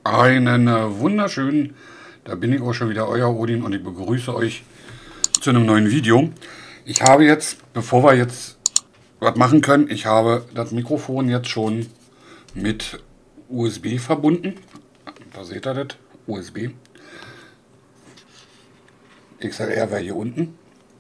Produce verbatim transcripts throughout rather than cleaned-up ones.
Einen äh, wunderschönen, da bin ich auch schon wieder, euer Odin, und ich begrüße euch zu einem neuen Video. Ich habe jetzt, bevor wir jetzt was machen können, ich habe das Mikrofon jetzt schon mit U S B verbunden. Da seht ihr das, U S B. X L R wäre hier unten.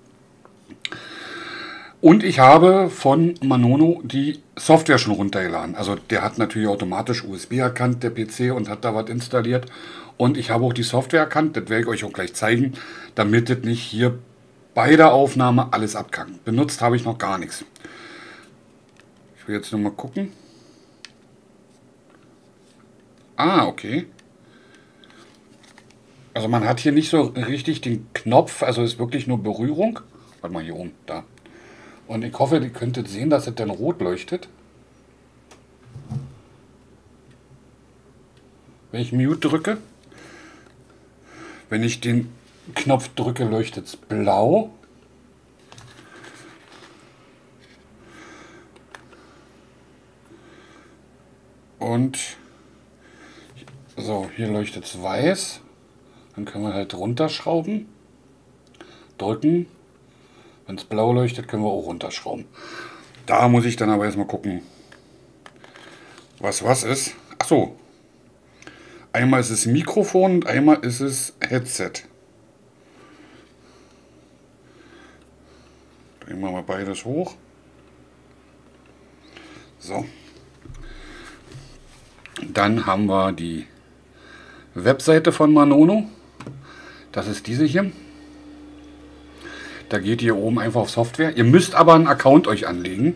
Und ich habe von Manono die Software schon runtergeladen. Also der hat natürlich automatisch U S B erkannt, der P C, und hat da was installiert. Und ich habe auch die Software erkannt, das werde ich euch auch gleich zeigen, damit das nicht hier bei der Aufnahme alles abkackt. Benutzt habe ich noch gar nichts. Ich will jetzt nur mal gucken. Ah, okay. Also man hat hier nicht so richtig den Knopf, also ist wirklich nur Berührung. Warte mal, hier oben, da. Und ich hoffe, ihr könntet sehen, dass es dann rot leuchtet. Wenn ich Mute drücke. Wenn ich den Knopf drücke, leuchtet es blau. Und so, hier leuchtet es weiß. Dann können wir halt runterschrauben. Drücken. Wenn es blau leuchtet, können wir auch runterschrauben. Da muss ich dann aber erstmal gucken, was was ist. Achso. Einmal ist es Mikrofon und einmal ist es Headset. Drehen wir mal beides hoch. So. Dann haben wir die Webseite von Manono. Das ist diese hier. Da geht ihr oben einfach auf Software. Ihr müsst aber einen Account euch anlegen.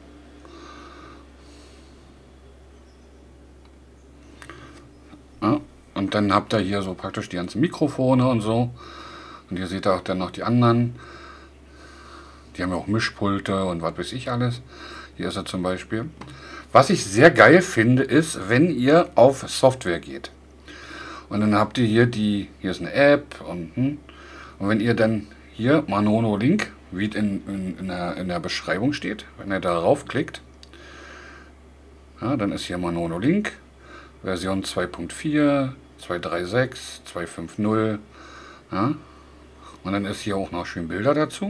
Ja, und dann habt ihr hier so praktisch die ganzen Mikrofone und so. Und hier seht ihr auch dann noch die anderen. Die haben ja auch Mischpulte und was weiß ich alles. Hier ist er zum Beispiel. Was ich sehr geil finde, ist, wenn ihr auf Software geht. Und dann habt ihr hier die, hier ist eine App und, und wenn ihr dann hier Manono Link, wie es in, in, in, der, in der Beschreibung steht, wenn ihr darauf klickt, ja, dann ist hier Manono Link, Version zwei Punkt vier, zwei drei sechs, zwei fünf null, ja, und dann ist hier auch noch schön Bilder dazu.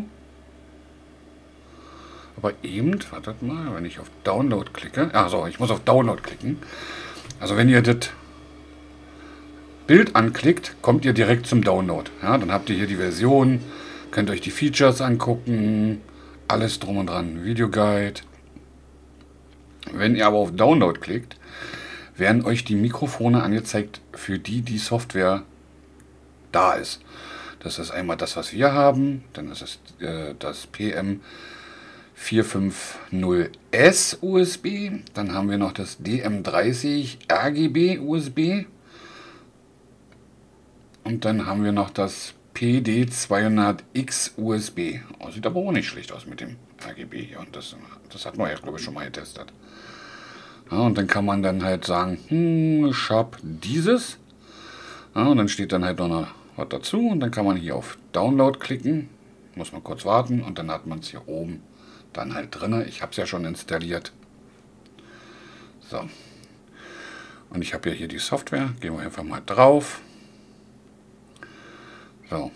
Aber eben, wartet mal, wenn ich auf Download klicke, also ich muss auf Download klicken, also wenn ihr das Bild anklickt, kommt ihr direkt zum Download. Ja, dann habt ihr hier die Version, könnt euch die Features angucken, alles drum und dran, Videoguide. Wenn ihr aber auf Download klickt, werden euch die Mikrofone angezeigt, für die die Software da ist. Das ist einmal das, was wir haben, dann ist es äh, das P M vier fünf null S U S B, dann haben wir noch das D M dreißig R G B U S B und dann haben wir noch das P D zweihundert X U S B. Oh, sieht aber auch nicht schlecht aus mit dem R G B hier, und das, das hat man ja, glaube ich, schon mal getestet. Ja, und dann kann man dann halt sagen, hm, ich habe dieses. Ja, und dann steht dann halt noch eine, was dazu, und dann kann man hier auf Download klicken. Muss man kurz warten und dann hat man es hier oben dann halt drin. Ich habe es ja schon installiert. So. Und ich habe ja hier die Software. Gehen wir einfach mal drauf. So.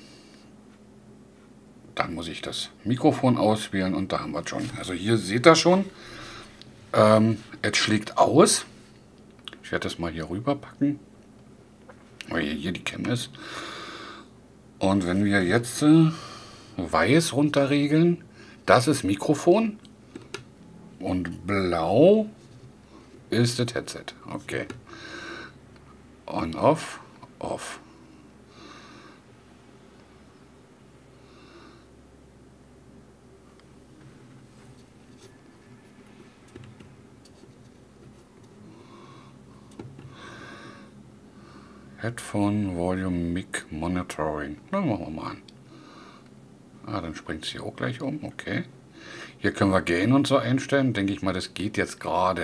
Dann muss ich das Mikrofon auswählen und da haben wir es schon. Also hier seht ihr schon, ähm, es schlägt aus. Ich werde das mal hier rüber packen, weil hier die Cam ist. Und wenn wir jetzt äh, weiß runterregeln, das ist Mikrofon und blau ist das Headset. Okay. On, off, off. Headphone Volume Mic Monitoring. Na, machen wir mal an. Ah, dann springt es hier auch gleich um. Okay. Hier können wir Gain und so einstellen. Denke ich mal, das geht jetzt gerade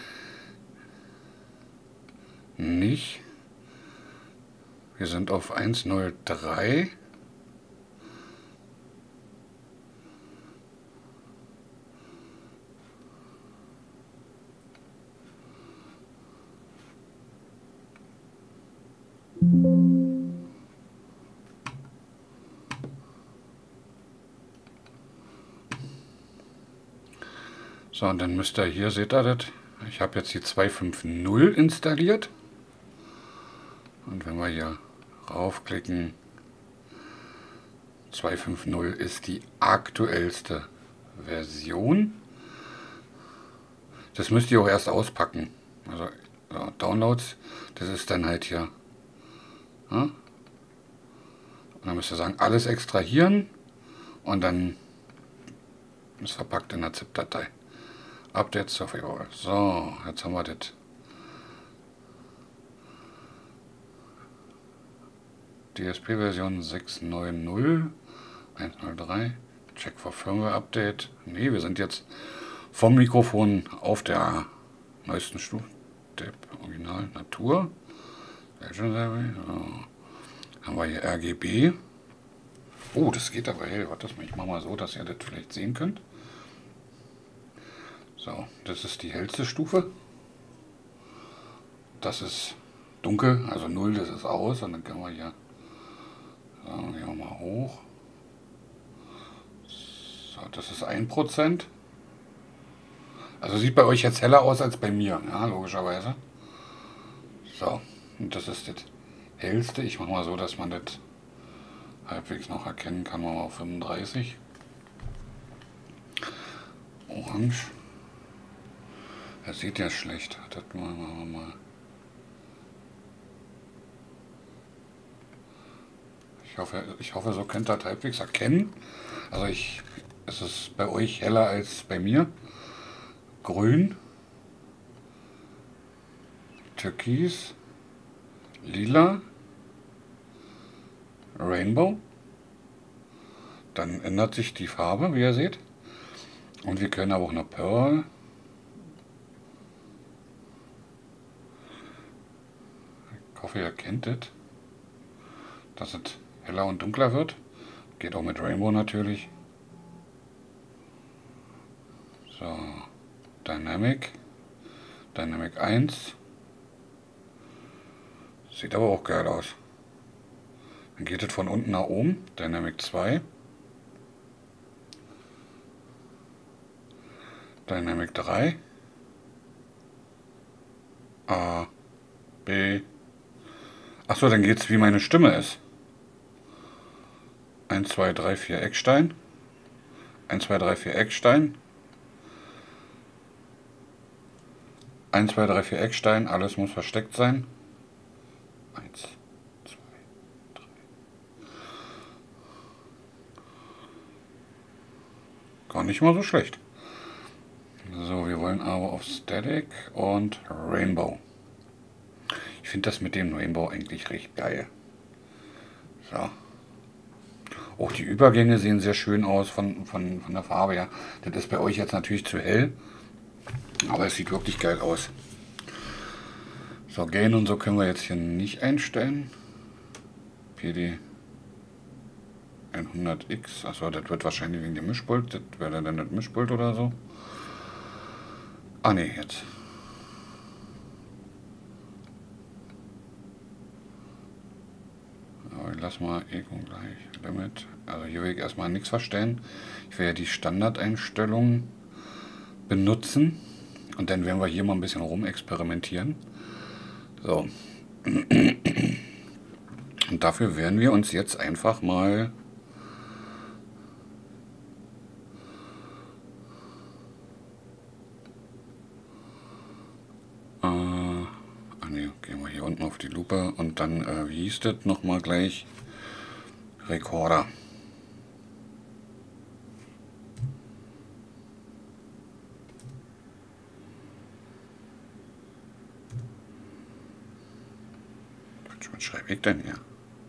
nicht. Wir sind auf eins null drei. So, und dann müsst ihr hier, seht ihr das? Ich habe jetzt die zwei Punkt fünf null installiert. Und wenn wir hier raufklicken, zwei Punkt fünf null ist die aktuellste Version. Das müsst ihr auch erst auspacken. Also ja, Downloads, das ist dann halt hier. Ja? Und dann müsst ihr sagen, alles extrahieren und dann ist verpackt in der ZIP-Datei. Updates auf Februar. So, jetzt haben wir das. D S P-Version sechs Punkt neun null eins null drei. Check for Firmware Update. Ne, wir sind jetzt vom Mikrofon auf der neuesten Stufe. Der Original Natur. So. Haben wir hier R G B. Oh, das geht aber hell. Warte, ich mache mal so, dass ihr das vielleicht sehen könnt. So, das ist die hellste Stufe. Das ist dunkel, also null, das ist aus. Und dann können wir hier, so, gehen wir mal hoch. So, das ist ein Prozent. Also sieht bei euch jetzt heller aus als bei mir, ja, logischerweise. So, und das ist das hellste. Ich mache mal so, dass man das halbwegs noch erkennen kann. Machen wir auf fünfunddreißig. Orange. Das sieht ja schlecht. Das machen wir mal. Ich hoffe, ich hoffe, so könnt ihr das halbwegs erkennen. Also ich, es ist bei euch heller als bei mir. Grün, Türkis, Lila, Rainbow. Dann ändert sich die Farbe, wie ihr seht. Und wir können aber auch eine Pearl. Ich hoffe, ihr kennt es, dass es heller und dunkler wird. Geht auch mit Rainbow natürlich. So, Dynamic. Dynamic eins. Sieht aber auch geil aus. Dann geht es von unten nach oben. Dynamic zwei. Dynamic drei. A. B. Achso, dann geht es, wie meine Stimme ist. eins, zwei, drei, vier Eckstein. eins, zwei, drei, vier Eckstein. eins, zwei, drei, vier Eckstein. Alles muss versteckt sein. eins, zwei, drei. Gar nicht mal so schlecht. So, wir wollen aber auf Static und Rainbow. Ich finde das mit dem Rainbow eigentlich recht geil. So. Auch die Übergänge sehen sehr schön aus von, von, von der Farbe her. Das ist bei euch jetzt natürlich zu hell. Aber es sieht wirklich geil aus. So, Gain und so können wir jetzt hier nicht einstellen. P D hundert X. Achso, das wird wahrscheinlich wegen dem Mischpult. Das wäre dann das Mischpult oder so. Ah ne, jetzt. Aber ich lasse mal Eco gleich. Limit. Also hier will ich erstmal nichts verstellen. Ich werde ja die Standardeinstellungen benutzen. Und dann werden wir hier mal ein bisschen rum experimentieren. So. Und dafür werden wir uns jetzt einfach mal äh, ah ne, gehen wir hier unten auf die Lupe und dann, äh, wie hieß das nochmal gleich? Recorder. Was schreibe ich denn hier?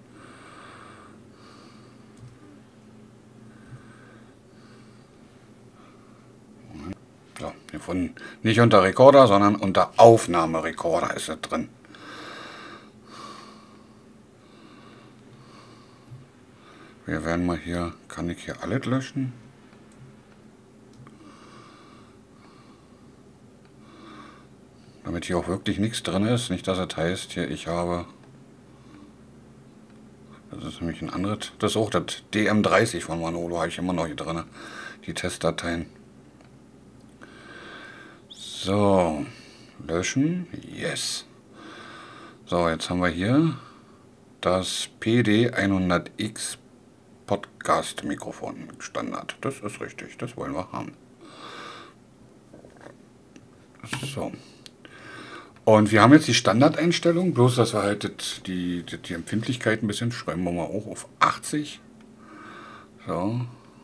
So, gefunden. Nicht unter Recorder, sondern unter Aufnahmerekorder ist es drin. Wir werden mal hier, kann ich hier alles löschen? Damit hier auch wirklich nichts drin ist. Nicht, dass es heißt, hier ich habe... Das ist nämlich ein anderes. Das ist auch das D M dreißig von Manolo, habe ich immer noch hier drin. Die Testdateien. So, löschen, yes. So, jetzt haben wir hier das P D hundert X Podcast Mikrofon Standard. Das ist richtig, das wollen wir haben. So. Und wir haben jetzt die Standardeinstellung, bloß dass wir halt die, die, die Empfindlichkeit ein bisschen, schreiben wir mal auch auf achtzig. So.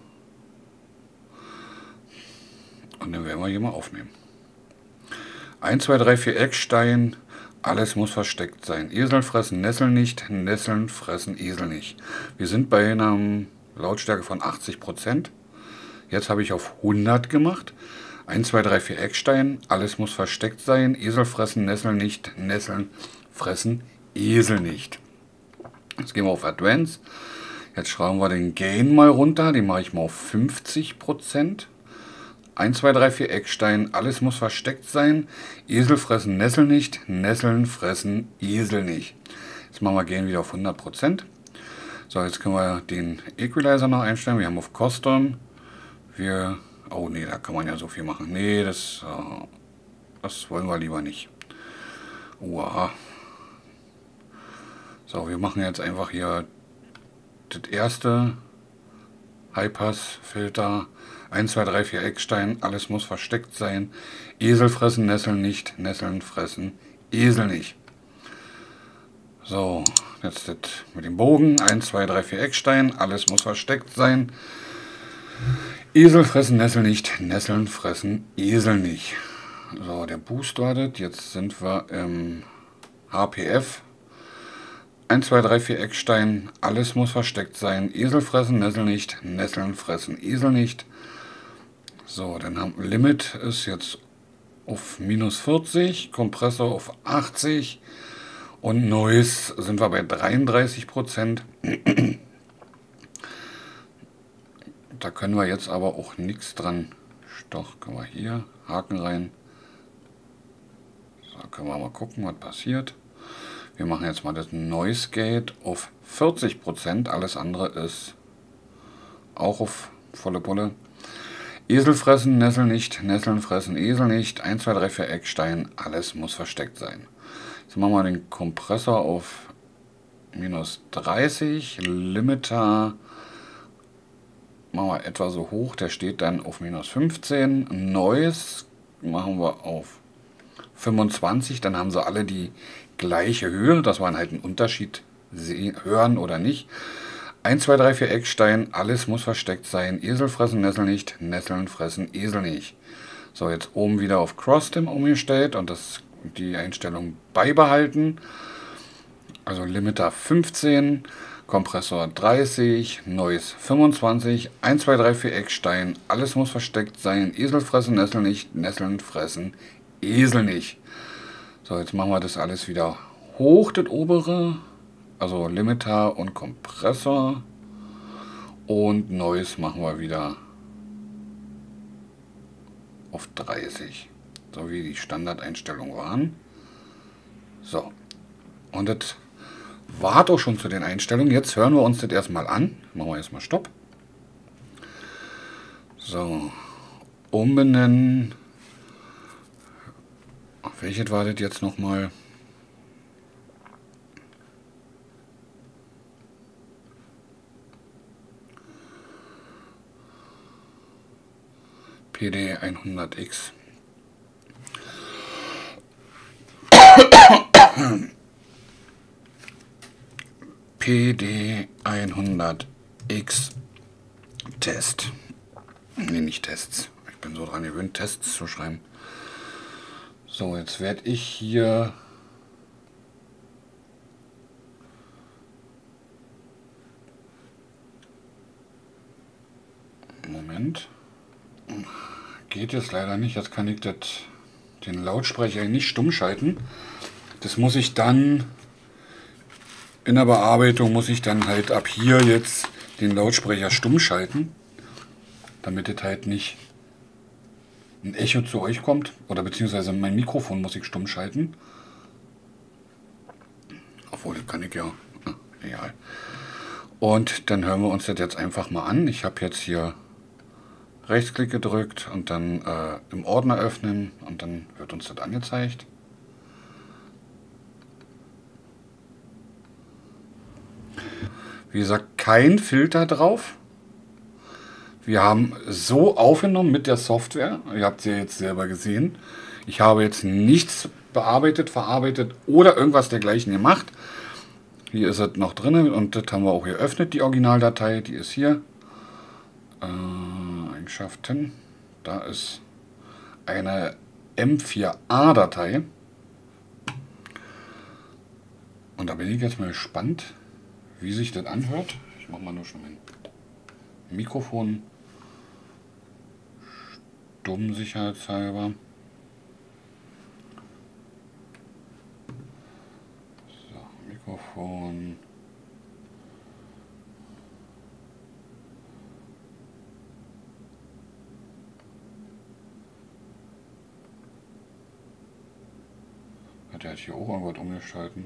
Und dann werden wir hier mal aufnehmen. eins, zwei, drei, vier Eckstein, alles muss versteckt sein. Esel fressen Nessel nicht, Nesseln fressen Esel nicht. Wir sind bei einer Lautstärke von achtzig Prozent. Jetzt habe ich auf hundert gemacht. eins, zwei, drei, vier Eckstein, alles muss versteckt sein. Esel fressen Nessel nicht, Nesseln fressen Esel nicht. Jetzt gehen wir auf Advance. Jetzt schrauben wir den Gain mal runter. Den mache ich mal auf fünfzig Prozent. eins, zwei, drei, vier Eckstein, alles muss versteckt sein. Esel fressen Nessel nicht, Nesseln fressen Esel nicht. Jetzt machen wir Gain wieder auf hundert Prozent. So, jetzt können wir den Equalizer noch einstellen. Wir haben auf Custom. Wir, oh nee, da kann man ja so viel machen. Nee, das, uh, das wollen wir lieber nicht. Uah. So, wir machen jetzt einfach hier das erste High-Pass-Filter. eins, zwei, drei, vier Eckstein, alles muss versteckt sein. Esel fressen Nesseln nicht, Nesseln fressen Esel nicht. So, jetzt das mit dem Bogen. eins, zwei, drei, vier Eckstein, alles muss versteckt sein. Esel fressen Nessel nicht, Nesseln fressen Esel nicht. So, der Boost wartet. Jetzt sind wir im H P F. eins, zwei, drei, vier Eckstein, alles muss versteckt sein. Esel fressen Nessel nicht, Nesseln fressen Esel nicht. So, dann haben Limit ist jetzt auf minus vierzig, Kompressor auf achtzig und Noise sind wir bei dreiunddreißig Prozent. Da können wir jetzt aber auch nichts dran. Doch, können wir hier Haken rein. So, können wir mal gucken, was passiert. Wir machen jetzt mal das Noise Gate auf vierzig Prozent. Alles andere ist auch auf volle Pulle. Esel fressen Nessel nicht, Nesseln fressen Esel nicht. eins, zwei, drei, vier Eckstein, alles muss versteckt sein. Jetzt machen wir den Kompressor auf minus dreißig. Limiter machen wir etwa so hoch, der steht dann auf minus fünfzehn. Noise machen wir auf fünfundzwanzig, dann haben sie alle die gleiche Höhe, dass wir halt einen Unterschied sehen, hören oder nicht. eins, zwei, drei, vier Eckstein, alles muss versteckt sein. Esel fressen Nessel nicht, Nesseln fressen Esel nicht. So, jetzt oben wieder auf Cross-Stim umgestellt und das, die Einstellung beibehalten. Also Limiter fünfzehn, Kompressor dreißig, Noise fünfundzwanzig, eins, zwei, drei, vier Eckstein, alles muss versteckt sein. Esel fressen Nessel nicht, Nesseln fressen Esel nicht. So, jetzt machen wir das alles wieder hoch, das obere. Also Limiter und Kompressor. Und Noise machen wir wieder auf dreißig. So wie die Standardeinstellungen waren. So. Und das war auch schon zu den Einstellungen. Jetzt hören wir uns das erstmal an. Machen wir erstmal Stopp. So. Umbenennen. Welches war das jetzt nochmal? P D hundert X. P D hundert X Test. Nee, nicht Tests. Ich bin so dran gewöhnt, Tests zu schreiben. So, jetzt werde ich hier Moment. Geht jetzt leider nicht. Jetzt kann ich das, den Lautsprecher nicht stumm schalten. Das muss ich dann in der Bearbeitung muss ich dann halt ab hier jetzt den Lautsprecher stumm schalten, damit es halt nicht ein Echo zu euch kommt, oder beziehungsweise mein Mikrofon muss ich stumm schalten. Obwohl, das kann ich ja. Ah, egal. Und dann hören wir uns das jetzt einfach mal an. Ich habe jetzt hier Rechtsklick gedrückt und dann äh, im Ordner öffnen und dann wird uns das angezeigt. Wie gesagt, kein Filter drauf. Wir haben so aufgenommen mit der Software. Ihr habt es ja jetzt selber gesehen. Ich habe jetzt nichts bearbeitet, verarbeitet oder irgendwas dergleichen gemacht. Hier ist es noch drin und das haben wir auch geöffnet, die Originaldatei. Die ist hier. Äh, Eigenschaften. Da ist eine M vier A-Datei. Und da bin ich jetzt mal gespannt, wie sich das anhört. Ich mache mal nur schon mein Mikrofon stumm sicherheitshalber. So, Mikrofon. Hat er jetzt hier auch irgendwas umgeschalten?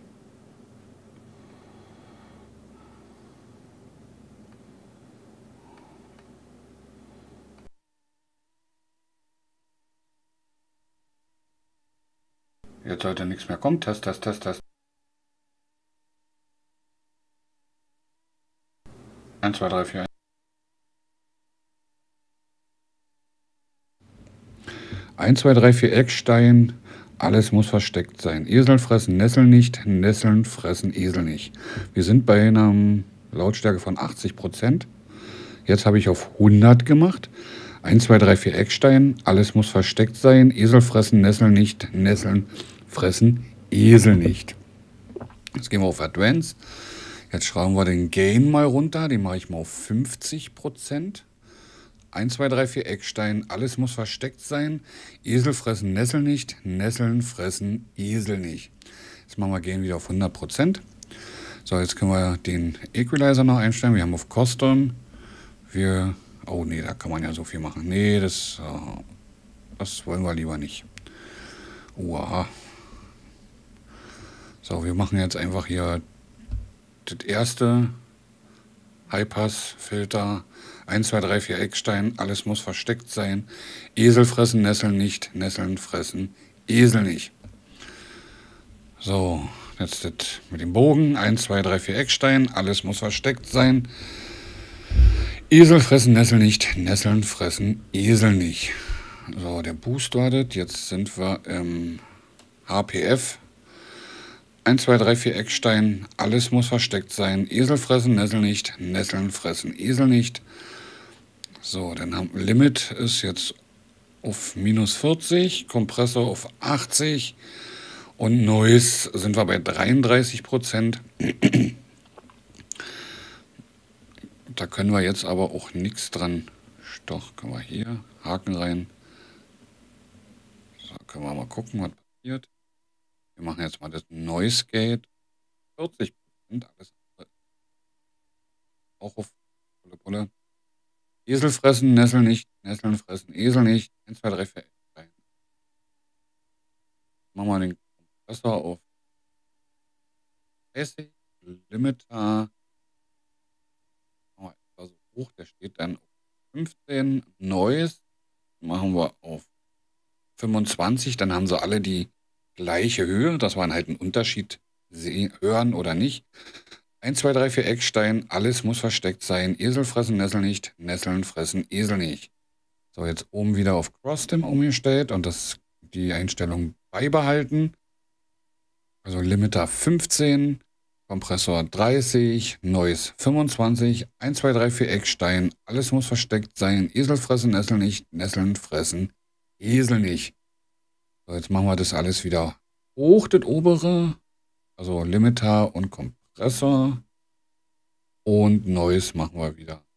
Jetzt sollte nichts mehr kommen. Test, Test, Test, Test. eins, zwei, drei, vier. eins, zwei, drei, vier Eckstein. Alles muss versteckt sein. Esel fressen Nesseln nicht, Nesseln fressen Esel nicht. Wir sind bei einer Lautstärke von achtzig Prozent. Jetzt habe ich auf hundert gemacht. eins, zwei, drei, vier Eckstein. Alles muss versteckt sein. Esel fressen Nesseln nicht, Nesseln fressen Esel nicht. Jetzt gehen wir auf Advanced. Jetzt schrauben wir den Gain mal runter. Den mache ich mal auf fünfzig Prozent. eins, zwei, drei, vier Eckstein. Alles muss versteckt sein. Esel fressen Nesseln nicht. Nesseln fressen Esel nicht. Jetzt machen wir Gain wieder auf hundert Prozent. So, jetzt können wir den Equalizer noch einstellen. Wir haben auf Custom. Wir... Oh nee, da kann man ja so viel machen. Nee, das, uh, das wollen wir lieber nicht. Uah. So, wir machen jetzt einfach hier das erste High-Pass-Filter. eins, zwei, drei, vier Eckstein. Alles muss versteckt sein. Esel fressen Nesseln nicht. Nesseln fressen Esel nicht. So, jetzt das mit dem Bogen. eins, zwei, drei, vier Eckstein. Alles muss versteckt sein. Esel fressen Nesseln nicht. Nesseln fressen Esel nicht. So, der Boost wartet. Jetzt sind wir im H P F. eins, zwei, drei, vier Eckstein. Alles muss versteckt sein. Esel fressen Nesseln nicht. Nesseln fressen Esel nicht. So, dann haben Limit ist jetzt auf minus vierzig. Kompressor auf achtzig. Und Noise sind wir bei dreiunddreißig Prozent. Da können wir jetzt aber auch nichts dran. Doch, können wir hier Haken rein. So, können wir mal gucken, was passiert. Wir machen jetzt mal das Noise Gate. vierzig Prozent, alles auch auf Bulle Bulle. Esel fressen, Nesseln nicht, Nesseln fressen, Esel nicht. eins, zwei, drei, vier. Machen wir den Kompressor auf dreißig. Limiter. Also hoch, der steht dann auf fünfzehn. Noise machen wir auf fünfundzwanzig. Dann haben sie alle die gleiche Höhe, dass wir halt einen Unterschied sehen, hören oder nicht. eins, zwei, drei, vier Eckstein, alles muss versteckt sein. Esel fressen Nesseln nicht, Nesseln fressen Esel nicht. So, jetzt oben wieder auf Crosstim umgestellt und das, die Einstellung beibehalten. Also Limiter fünfzehn, Kompressor dreißig, Noise fünfundzwanzig, eins, zwei, drei, vier Eckstein, alles muss versteckt sein. Esel fressen Nesseln nicht, Nesseln fressen Esel nicht. So, jetzt machen wir das alles wieder hoch, das obere. Also Limiter und Kompressor. Und Noise machen wir wieder.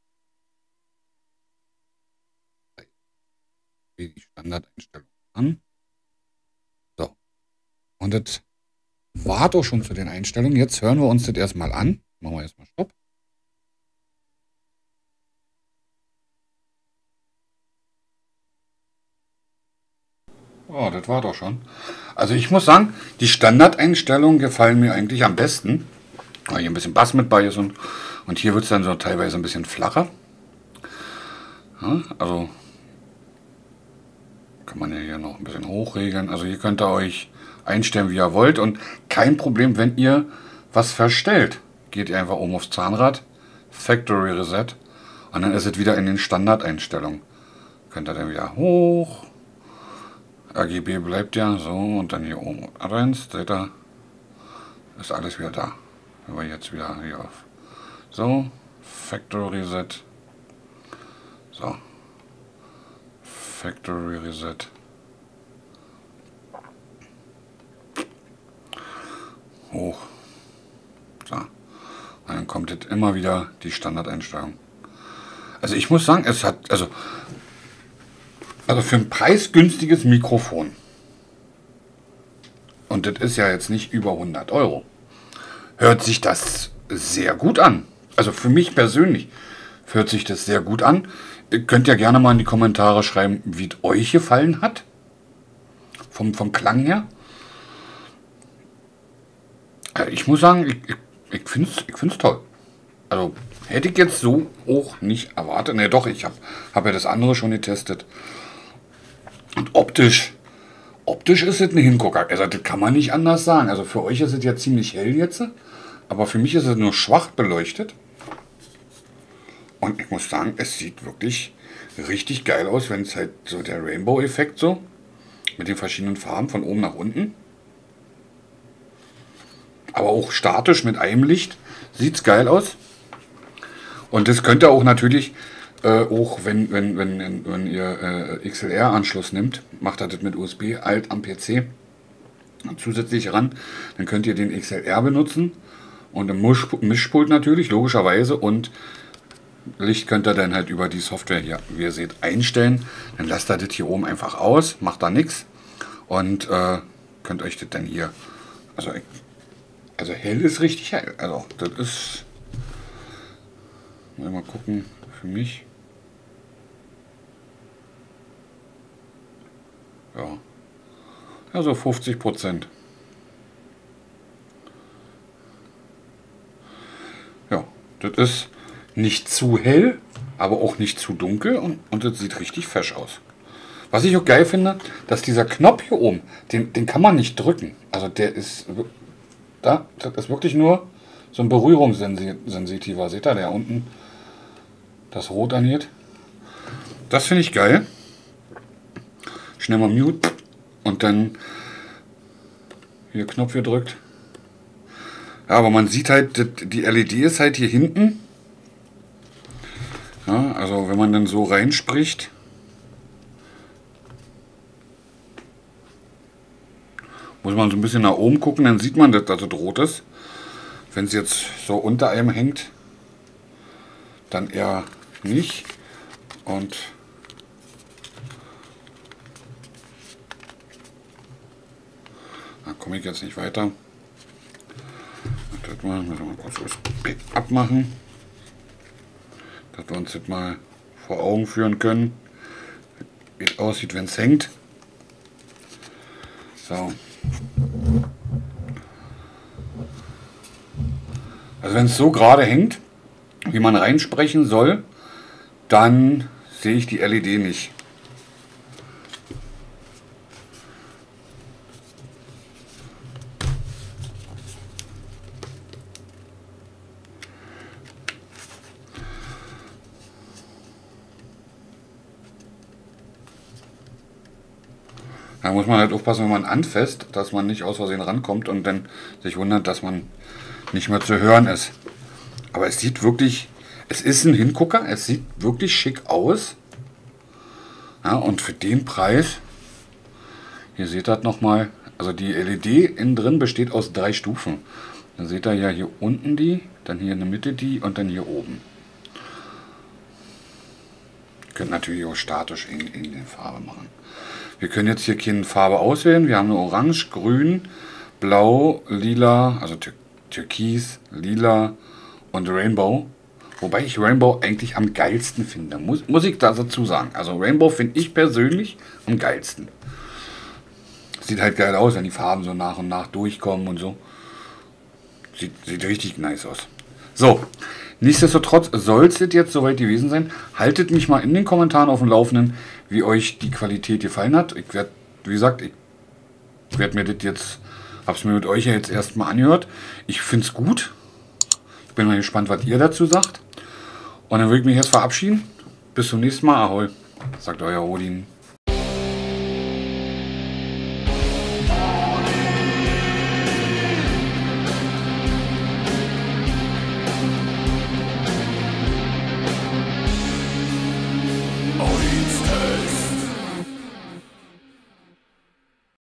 Die Standardeinstellung an. So. Und das war doch schon zu den Einstellungen. Jetzt hören wir uns das erstmal an. Machen wir erstmal Stopp. Oh, das war doch schon. Also ich muss sagen, die Standardeinstellungen gefallen mir eigentlich am besten. Weil hier ein bisschen Bass mit bei ist und, und hier wird es dann so teilweise ein bisschen flacher. Ja, also kann man ja hier noch ein bisschen hochregeln. Also hier könnt ihr euch einstellen, wie ihr wollt. Und kein Problem, wenn ihr was verstellt. Geht ihr einfach oben aufs Zahnrad, Factory Reset. Und dann ist es wieder in den Standardeinstellungen. Könnt ihr dann wieder hoch. R G B bleibt ja so. Und dann hier oben Advanced. Seht ihr, ist alles wieder da. Wenn wir jetzt wieder hier auf. So, Factory Reset. So. Factory Reset. Hoch. So. Und dann kommt jetzt immer wieder die Standardeinstellung. Also ich muss sagen, es hat, also, also für ein preisgünstiges Mikrofon, und das ist ja jetzt nicht über hundert Euro, hört sich das sehr gut an. Also für mich persönlich hört sich das sehr gut an. Ihr könnt ja gerne mal in die Kommentare schreiben, wie es euch gefallen hat. Vom, vom Klang her. Also ich muss sagen, ich, ich, ich finde es ich find's toll. Also hätte ich jetzt so auch nicht erwartet. Ne, doch, ich habe hab ja das andere schon getestet. Und optisch, optisch ist es ein Hingucker. Also das kann man nicht anders sagen. Also für euch ist es ja ziemlich hell jetzt. Aber für mich ist es nur schwach beleuchtet. Und ich muss sagen, es sieht wirklich richtig geil aus, wenn es halt so der Rainbow-Effekt so mit den verschiedenen Farben von oben nach unten. Aber auch statisch mit einem Licht sieht es geil aus. Und das könnt ihr auch natürlich, äh, auch wenn, wenn, wenn, wenn ihr äh, X L R-Anschluss nimmt, macht ihr das mit U S B alt am P C zusätzlich ran. Dann könnt ihr den X L R benutzen und im Mischpult natürlich, logischerweise. Und Licht könnt ihr dann halt über die Software hier, wie ihr seht, einstellen. Dann lasst ihr das hier oben einfach aus, macht da nichts. Und äh, könnt euch das dann hier, also, also hell ist richtig hell. Also das ist, mal gucken, für mich. Ja, also fünfzig Prozent. Ja, das ist nicht zu hell, aber auch nicht zu dunkel und, und das sieht richtig fesch aus. Was ich auch geil finde, dass dieser Knopf hier oben, den, den kann man nicht drücken. Also der ist, da, das ist wirklich nur so ein berührungssensitiver. Seht ihr, der unten das Rot angeht. Das finde ich geil. Schnell mal Mute und dann hier Knopf gedrückt. Ja, aber man sieht halt, die L E D ist halt hier hinten. Ja, also wenn man dann so reinspricht, muss man so ein bisschen nach oben gucken, dann sieht man, dass das rot ist. Wenn es jetzt so unter einem hängt, dann eher nicht. Und da komme ich jetzt nicht weiter. Das mal, müssen wir mal kurz das Backup machen, dass wir uns das mal vor Augen führen können, wie es aussieht, wenn es hängt. So. Also wenn es so gerade hängt, wie man reinsprechen soll, dann sehe ich die L E D nicht. Da muss man halt aufpassen, wenn man anfasst, dass man nicht aus Versehen rankommt und dann sich wundert, dass man nicht mehr zu hören ist. Aber es sieht wirklich, es ist ein Hingucker, es sieht wirklich schick aus. Ja, und für den Preis, hier seht ihr das nochmal, also die L E D innen drin besteht aus drei Stufen. Dann seht ihr ja hier unten die, dann hier in der Mitte die und dann hier oben. Ihr könnt natürlich auch statisch in, in der Farbe machen. Wir können jetzt hier keine Farbe auswählen. Wir haben eine Orange, Grün, Blau, Lila, also Tür Türkis, Lila und Rainbow. Wobei ich Rainbow eigentlich am geilsten finde. Muss, muss ich da dazu sagen. Also Rainbow finde ich persönlich am geilsten. Sieht halt geil aus, wenn die Farben so nach und nach durchkommen und so. Sieht, sieht richtig nice aus. So, Nichtsdestotrotz soll es jetzt soweit gewesen sein. Haltet mich mal in den Kommentaren auf dem Laufenden, wie euch die Qualität gefallen hat. Ich werde, wie gesagt, ich werde mir das jetzt, habe es mir mit euch ja jetzt erstmal angehört. Ich finde es gut. Ich bin mal gespannt, was ihr dazu sagt. Und dann würde ich mich jetzt verabschieden. Bis zum nächsten Mal. Ahoi, sagt euer Odin.